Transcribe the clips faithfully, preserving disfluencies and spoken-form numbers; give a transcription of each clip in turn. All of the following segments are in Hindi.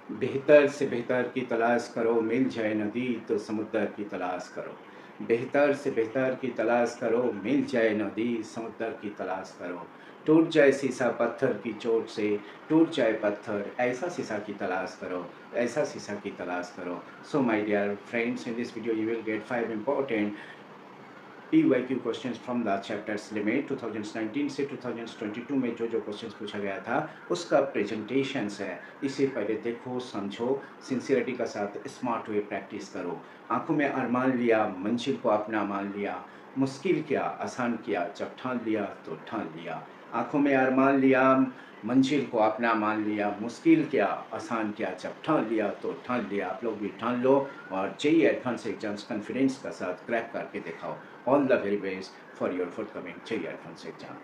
बेहतर से बेहतर की तलाश करो, मिल जाए नदी तो समुद्र की तलाश करो। बेहतर से बेहतर की तलाश करो, मिल जाए नदी समुद्र की तलाश करो। टूट जाए शीशा पत्थर की चोट से, टूट जाए पत्थर, ऐसा शीशा की तलाश करो, ऐसा शीशा की तलाश करो। So my dear friends, in this video you will get five important P Y Q question from the chapters limit two thousand nineteen से टू थाउजेंड ट्वेंटी टू में जो जो क्वेश्चन पूछा गया था उसका प्रेजेंटेशंस है। इसे पहले देखो, समझो, सिंसियरिटी का साथ स्मार्ट वे प्रैक्टिस करो। आंखों में अरमान लिया, मंजिल को अपना मान लिया, मुश्किल क्या आसान किया, जब ठान लिया तो ठान लिया। आंखों में अरमान लिया, मंजिल को अपना मान लिया, मुश्किल क्या आसान किया, जब ठान लिया तो ठान लिया। आप लोग भी ठान लो और जेई एडवांस एग्जाम्स कॉन्फिडेंस का साथ क्रैक करके दिखाओ। All the very best for your forthcoming J E E Advanced exam.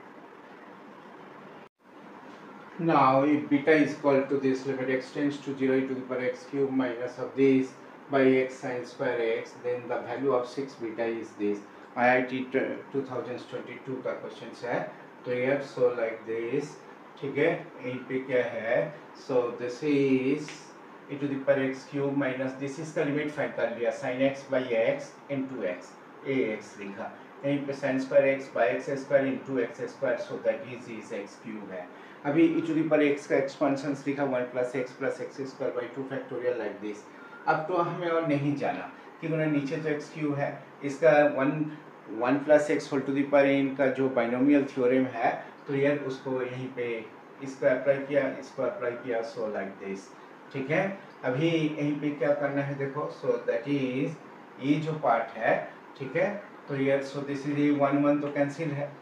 Now, if beta is equal to this, limit extends to zero e to the power x cube minus of this by x sin square x, then the value of six beta is this. I I T twenty twenty-two का क्वेश्चन है, तो ये so like this, ठीक है, यहीं पे क्या है, so this is e to the power x cube minus this is का लिमिट फाइंड कर लिया, sin x by x into x, ax लिखा, यहीं पे sin square x by x square into x square, so that is is x cube है। अभी e to the power x का एक्सपेंशन लिखा one plus x plus x square by two factorial like this. अब तो हमें और नहीं जाना क्योंकि नीचे जो एक्स क्यूब है इसका one one plus x whole to the power n का जो बाइनोमियल थ्योरम है, तो यार उसको यहीं पे इसको अप्लाई किया, इसको अप्लाई किया, सो लाइक दिस, ठीक है। अभी यहीं पे क्या करना है देखो, सो दैट इज ये जो पार्ट है, ठीक है, तो यार so this is one one तो कैंसिल है,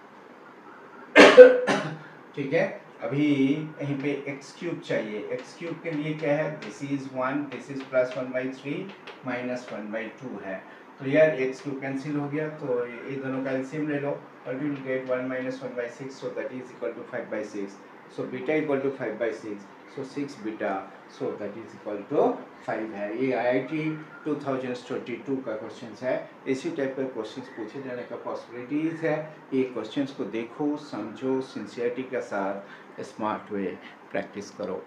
ठीक है। अभी यहीं पे x क्यूब चाहिए, x क्यूब के लिए क्या है, this is one, this is plus one by three minus one by two है, तो यार x क्यूब कैंसिल हो गया, तो ये दोनों का एलसीएम ले लो और you will get one minus one by six, so that is equal to five by six, so beta equal to five by six, so six beta, so that is equal to five है। ये I I T two thousand twenty two का क्वेश्चन है। इसी टाइप के क्वेश्चन पूछे जाने का पॉसिबिलिटीज है। ये क्वेश्चन को देखो, समझो, सिंसियरिटी के साथ स्मार्ट वे प्रैक्टिस करो।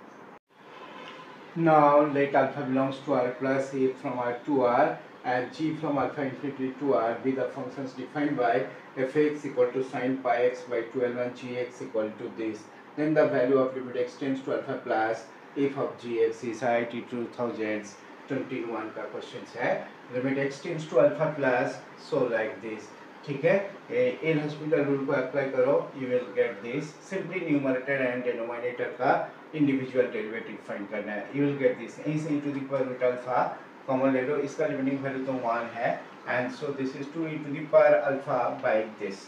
Now let alpha belongs to R plus A from R to R and G from alpha infinity to R be the functions defined by fx equal to sin pi x by twelve and gx equal to this. Then the value of limit extends to alpha plus f of gx is I I T two thousand twenty-one का क्वेश्चन है। Limit extends to alpha plus, so like this, ठीक है। एल हॉस्पिटल रूल को अप्लाई करो, you will get this. Simply numerator and denominator का इंडिविजुअल डेरिवेटिव फाइंड करना है, यू विल गेट दिस। यहीं से e to the power root alpha common ले लो, इसका लिमिटिंग वैल्यू तो वन है, and so this is two e to the power alpha by this.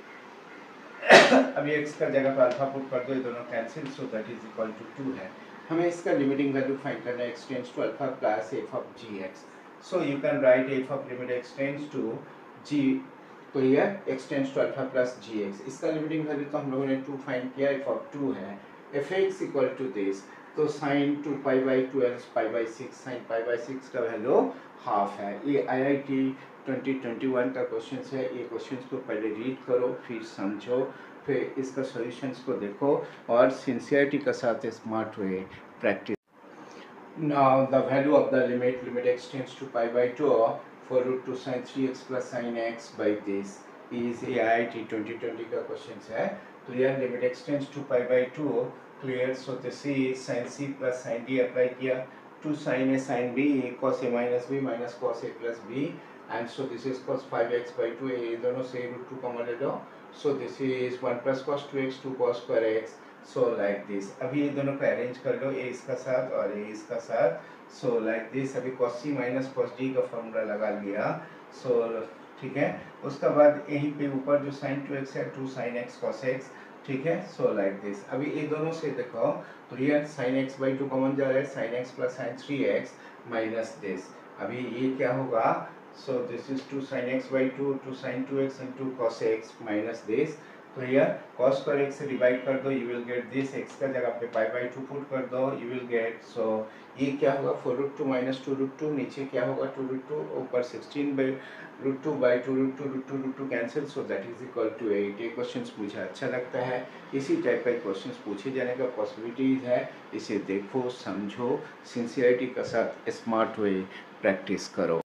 अभी एक्स का जगह पर अल्फा पुट कर दो, ये दोनों cancel, so that is equal to two है। हमें इसका लिमिटिंग वैल्यू फाइंड करना है, x tends to alpha plus f of g x, so you can write f of limit x tends to g, तो ये x tends to alpha plus g x, इसका लिमिटिंग वैल्यू तो हम लोगों ने टू फाइंड किया, एफ ऑफ टू है, f x equal to this, तो sine two pi by twelve pi by six, sine pi by six का वैल्यू हाफ है। ये I I T twenty twenty one का क्वेश्चन है। ये क्वेश्चन को पहले रीड करो, फिर समझो, फिर इसका सॉल्यूशंस को देखो और सिंसियरिटी के साथ smart way practice. Now the value of the limit limit extends to pi by two for root two sin three x plus sin x by this is A I T twenty twenty का क्वेश्चन है। तो यह limit extends to pi by two, clear, so this is sin c plus sin d apply किया, two sin a sin b cos a minus b minus cos a plus b, and so this is cos five x by two, ये दोनों से रूट टू कॉमन ले लो, so this is one plus cos two x two cos square x, so like this. अभी ये दोनों का अरेंज कर लो, ए इसका साथ और ए इसका साथ, सो लाइक दिस। अभी cos c minus cos d का फॉर्मूला लगा लिया, सो ठीक है। उसके बाद यहीं पे ऊपर जो sin टू एक्स है, two sin x cos x, ठीक है, सो लाइक दिस। अभी ये दोनों से देखो, तो ये sin x by two common जा रहा है, sin x plus sin three x minus this. अभी ये क्या होगा, so this is two sin x by two, two sin two x into cos x minus this, clear, cos square x से डिवाइड कर दो, you will get this, x का जगह पे पाई बाई टू पुट कर दो, यू विल गेट, सो ये क्या होगा four root two minus two root two, नीचे क्या होगा टू रूट टू, ऊपर sixteen by root two by two root two root two root two cancel, so that is equal to eight. ये क्वेश्चन मुझे अच्छा लगता है, इसी टाइप का क्वेश्चन पूछे जाने का पॉसिबिलिटीज है, इसे देखो समझो सिंसियरिटी के साथ स्मार्ट वे प्रैक्टिस करो।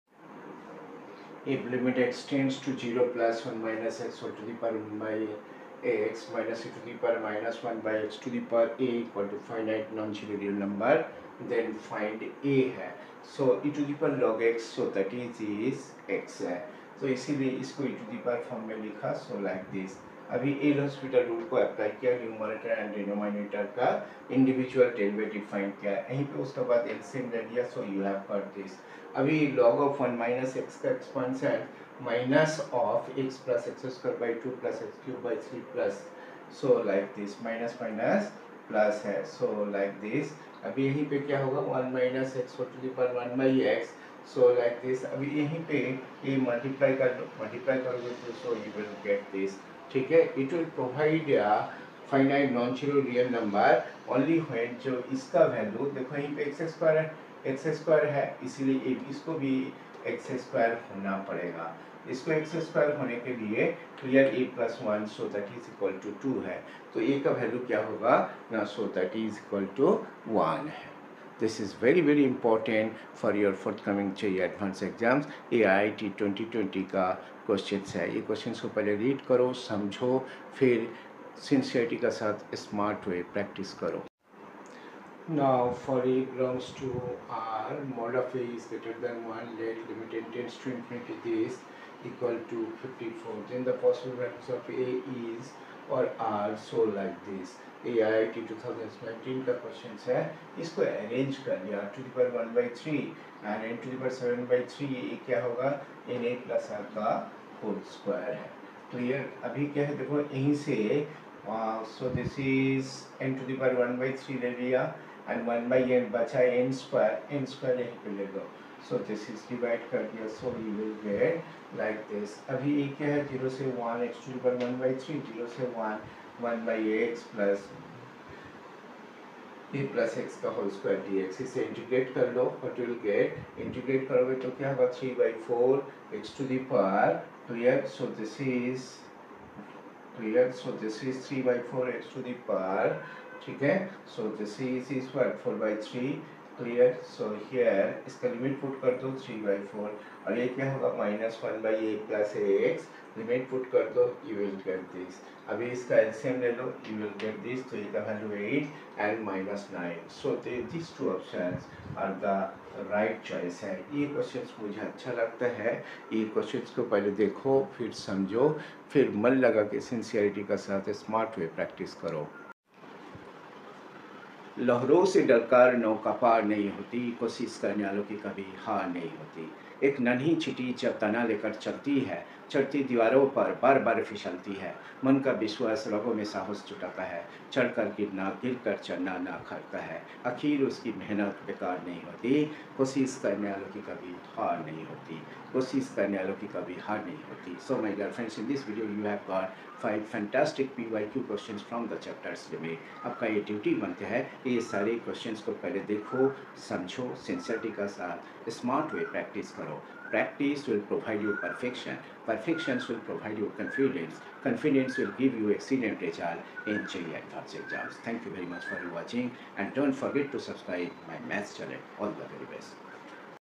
If limit x tends to zero plus one minus x whole to the power one by x minus e to the power minus one by x to the power a equal to finite non-zero real number, then find a है। So e to the power log x, so that is is x है, तो इसीलिए इसको e to the power form में लिखा, so like this। अभी एल हॉस्पिटल रूल को अप्लाई किया, न्यूमरेटर एंड डिनोमिनेटर का इंडिविजुअल डेरिवेटिव फाइंड किया, यहीं पे उसके बाद एलसीएम ले लिया, so you have got this. अभी log of one minus x का expansion minus of x plus x square by two plus x cube by three plus, so like this, minus minus plus है, सो लाइक दिस। अभी यहीं पे क्या होगा one minus x to the power one by x, so like this. अभी यहीं पे ये मल्टीप्लाई कर लो, मल्टीप्लाई करोगे तो so you will get this, ठीक है। It will provide finite non zero real number only when, जो इसका वैल्यू देखो यहीं पे एक्स स्क्वायर है, एक्स स्क्वायर है, इसीलिए इसको भी एक्स स्क्वायर होना पड़ेगा, इसको एक्स स्क्वायर होने के लिए clear a plus one, so that is equal to two है, तो ए का वैल्यू क्या होगा ना, so that is equal to one है। This is very very important for your forthcoming चाहिए advance exams, A I T twenty twenty का क्वेश्चन है। ये क्वेश्चन को पहले रीड करो, समझो, फिर सिंसियरिटी के साथ स्मार्ट वे प्रैक्टिस करो। Now for a belongs to R, mod of A is greater than one, let limit n tends to infinity this equal to fifty-four, then the possible values of A is or R, so like this। A I T twenty nineteen का क्वेश्चन है, इसको अरेंज कर लिया, to the power one by three and n to the power seven by three, ये क्या होगा एन ए प्लस आर का होल स्क्वायर है, क्लियर। अभी क्या है देखो यहीं से, so this is n to the power one by three ले लिया एंड वन बाई एन बचा एन स्क्वायर, एन स्क्वायर यहीं पे ले लो, सो दिस इज डिवाइड कर दिया, so you will get like this. अभी ये क्या है जीरो से one, x to the power one by three, zero से one, one by x plus a plus x का होल स्क्वायर डी एक्स, इसे इंटीग्रेट कर लो, व्हाट विल गेट, इंटीग्रेट करोगे तो क्या होगा three by four x to the power, clear, so this is clear, so this is three by four x to the power, ठीक है, so this is is what four by three, clear, so here इसका लिमिट पुट कर दो थ्री बाई फोर, और ये क्या होगा minus one by a plus x, limit put कर दो, यू विल गेट दिस। अभी इसका एलसीएम ले लो, यू विल गेट दिस, तो इसका value at and minus nine, so this two options are the right choice है। ये क्वेश्चन मुझे अच्छा लगता है, ये क्वेश्चन को पहले देखो, फिर समझो, फिर मन लगा के सिंसियरिटी का साथ स्मार्ट वे प्रैक्टिस करो। लहरों से डरकर नौका पार नहीं होती, कोशिश करने वालों की कभी हार नहीं होती। एक नन्ही चिटी जब तना लेकर चलती है, चढ़ती दीवारों पर बार बार फिसलती है, मन का विश्वास रगों में साहस जुटाता है, चढ़कर गिरना गिरकर चढ़ना ना करता है, आखिर उसकी मेहनत बेकार नहीं होती। कोशिश करने वालों की कभी हार नहीं होती, कोशिश करने वालों की कभी हार नहीं होती। So my dear friends, in this video you have got five fantastic P Y Q question from the chapters limit. आपका ये ड्यूटी बनता है ये सारे क्वेश्चंस को पहले देखो, समझो, सिंसियरिटी का साथ स्मार्ट वे प्रैक्टिस करो। Practice will provide you perfection. Perfection will provide you confidence. Confidence will give you excellent result in J E E advanced exams. Thank you very much for watching, and don't forget to subscribe my maths channel. All the very best.